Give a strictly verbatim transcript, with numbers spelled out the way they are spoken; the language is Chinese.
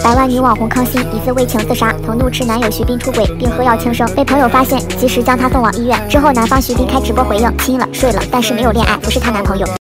百万女网红康欣疑似为情自杀，头怒斥男友徐斌出轨，并喝药轻生，被朋友发现，及时将她送往医院。之后，男方徐斌开直播回应：亲了，睡了，但是没有恋爱，不是她男朋友。